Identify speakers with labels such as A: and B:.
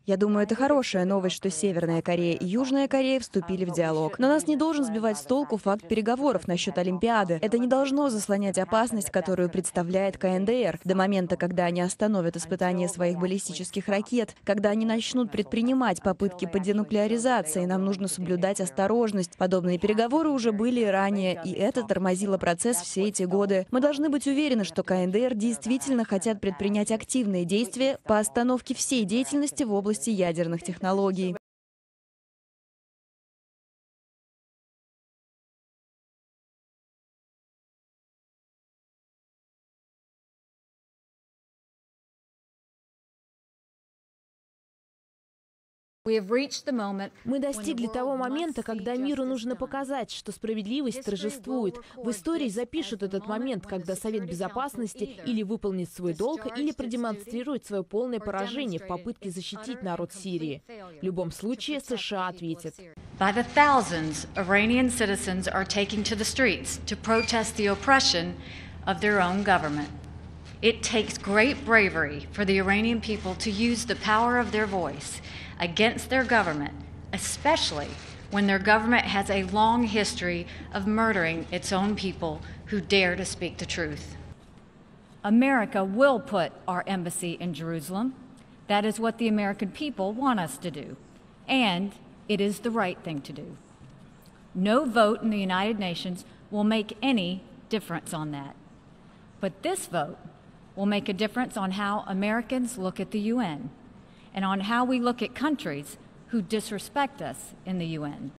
A: Я думаю, это хорошая новость, что Северная Корея и Южная Корея вступили в диалог. Но нас не должен сбивать с толку факт переговоров насчет Олимпиады. Это не должно заслонять опасность, которую представляет КНДР. До момента, когда они остановят испытания своих баллистических ракет, когда они начнут предпринимать попытки по денуклеаризации, нам нужно соблюдать осторожность. Подобные переговоры уже были ранее, и это тормозило процесс все эти годы. Мы должны быть уверены, что КНДР действительно хотят предпринять активные действия по остановке всей деятельности в области ядерных технологий.
B: Мы достигли того момента, когда миру нужно показать, что справедливость торжествует. В истории запишут этот момент, когда Совет Безопасности или выполнит свой долг, или продемонстрирует свое полное поражение в попытке защитить народ Сирии. В любом случае, США ответят.
C: By the thousands, Iranian citizens are taking to the streets to protest the oppression of their own government. It takes great bravery for the Iranian people to use the power of their voice against their government, especially when their government has a long history of murdering its own people who dare to speak the truth.
D: America will put our embassy in Jerusalem. That is what the American people want us to do. And it is the right thing to do. No vote in the United Nations will make any difference on that. But this vote will make a difference on how Americans look at the UN and on how we look at countries who disrespect us in the UN.